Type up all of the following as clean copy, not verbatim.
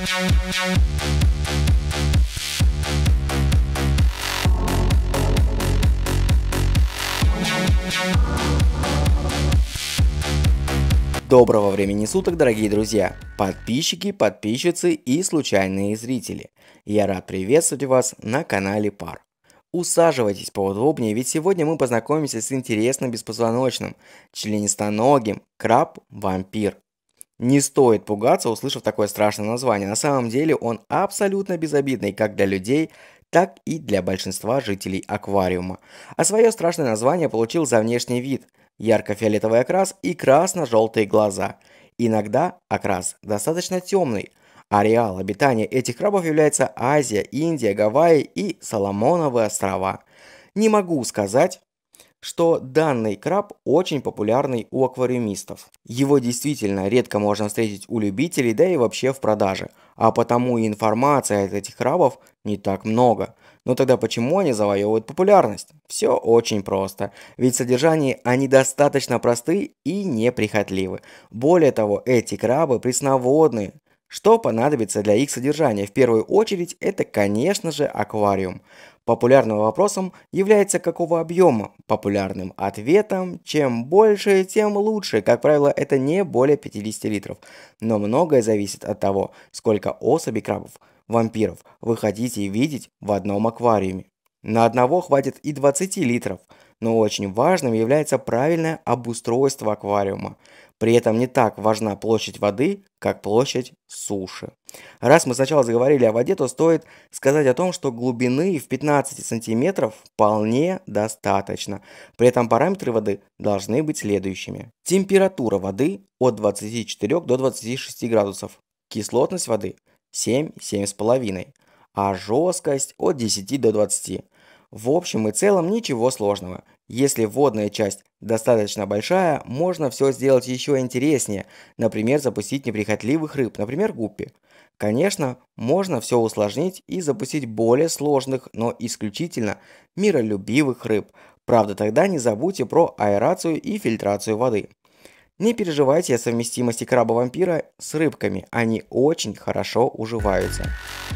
Доброго времени суток, дорогие друзья, подписчики, подписчицы и случайные зрители. Я рад приветствовать вас на канале Пар. Усаживайтесь поудобнее, ведь сегодня мы познакомимся с интересным беспозвоночным, членистоногим краб-вампир. Не стоит пугаться, услышав такое страшное название. На самом деле он абсолютно безобидный как для людей, так и для большинства жителей аквариума. А свое страшное название получил за внешний вид – ярко-фиолетовый окрас и красно-желтые глаза. Иногда окрас достаточно темный. Ареал обитания этих крабов является Азия, Индия, Гавайи и Соломоновы острова. Не могу сказать, что данный краб очень популярный у аквариумистов. Его действительно редко можно встретить у любителей, да и вообще в продаже. А потому и информации от этих крабов не так много. Но тогда почему они завоевывают популярность? Все очень просто. Ведь в содержании они достаточно просты и неприхотливы. Более того, эти крабы пресноводные. Что понадобится для их содержания? В первую очередь это, конечно же, аквариум. Популярным вопросом является какого объема. Популярным ответом чем больше, тем лучше. Как правило, это не более 50 литров. Но многое зависит от того, сколько особей крабов, вампиров вы хотите видеть в одном аквариуме. На одного хватит и 20 литров. Но очень важным является правильное обустройство аквариума. При этом не так важна площадь воды, как площадь суши. Раз мы сначала заговорили о воде, то стоит сказать о том, что глубины в 15 сантиметров вполне достаточно. При этом параметры воды должны быть следующими. Температура воды от 24 до 26 градусов. Кислотность воды 7-7,5. А жесткость от 10 до 20. В общем и целом ничего сложного. Если водная часть достаточно большая, можно все сделать еще интереснее. Например, запустить неприхотливых рыб, например, гуппи. Конечно, можно все усложнить и запустить более сложных, но исключительно миролюбивых рыб. Правда, тогда не забудьте про аэрацию и фильтрацию воды. Не переживайте о совместимости краба-вампира с рыбками, они очень хорошо уживаются.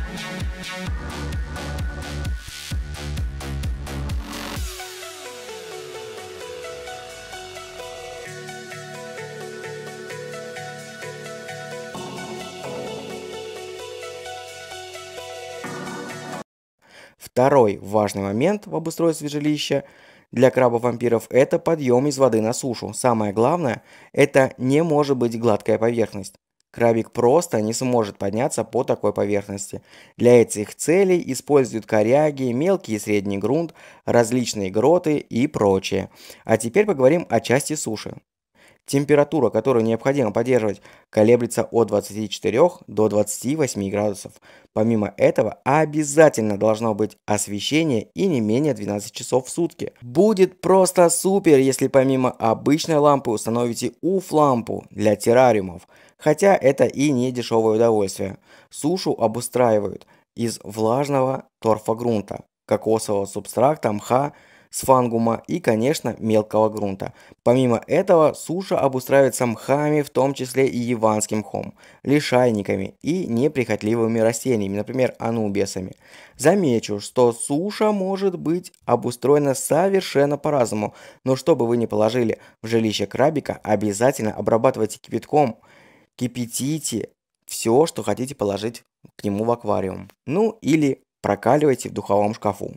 Второй важный момент в обустройстве жилища для крабов-вампиров – это подъем из воды на сушу. Самое главное – это не может быть гладкая поверхность. Крабик просто не сможет подняться по такой поверхности. Для этих целей используют коряги, мелкий и средний грунт, различные гроты и прочее. А теперь поговорим о части суши. Температура, которую необходимо поддерживать, колеблется от 24 до 28 градусов. Помимо этого, обязательно должно быть освещение и не менее 12 часов в сутки. Будет просто супер, если помимо обычной лампы установите УФ-лампу для террариумов. Хотя это и не дешевое удовольствие. Сушу обустраивают из влажного торфогрунта, кокосового субстрата, мха, сфангума и, конечно, мелкого грунта. Помимо этого, суша обустраивается мхами, в том числе и яванским мхом, лишайниками и неприхотливыми растениями, например, анубиасами. Замечу, что суша может быть обустроена совершенно по-разному, но что бы вы ни положили в жилище крабика, обязательно обрабатывайте кипятком, кипятите все, что хотите положить к нему в аквариум. Ну или прокаливайте в духовом шкафу.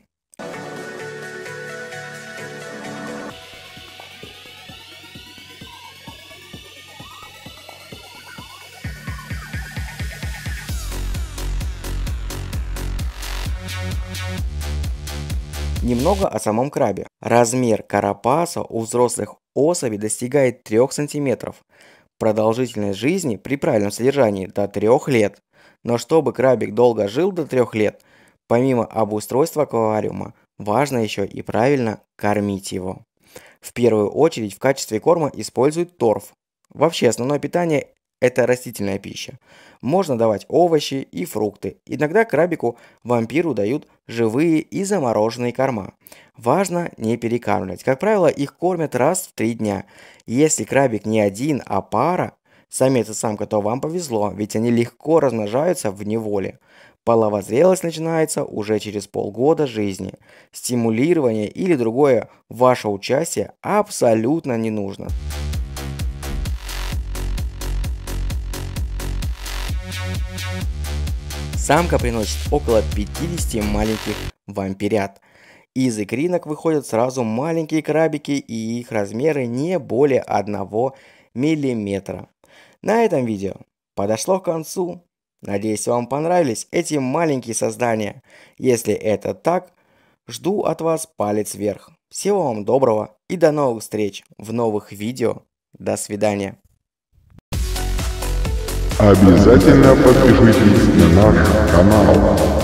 Немного о самом крабе. Размер карапаса у взрослых особей достигает 3 см. Продолжительность жизни при правильном содержании до 3 лет. Но чтобы крабик долго жил до 3 лет, помимо обустройства аквариума, важно еще и правильно кормить его. В первую очередь в качестве корма используют торф. Вообще основное питание – это растительная пища. Можно давать овощи и фрукты. Иногда крабику-вампиру дают живые и замороженные корма. Важно не перекармливать. Как правило, их кормят раз в 3 дня. Если крабик не один, а пара, Самец и самка, то вам повезло, ведь они легко размножаются в неволе. Половая зрелость начинается уже через полгода жизни. Стимулирование или другое ваше участие абсолютно не нужно. Самка приносит около 50 маленьких вампирят. Из икринок выходят сразу маленькие крабики, и их размеры не более 1 мм. На этом видео подошло к концу. Надеюсь, вам понравились эти маленькие создания. Если это так, жду от вас палец вверх. Всего вам доброго и до новых встреч в новых видео. До свидания. Обязательно подпишитесь на наш канал.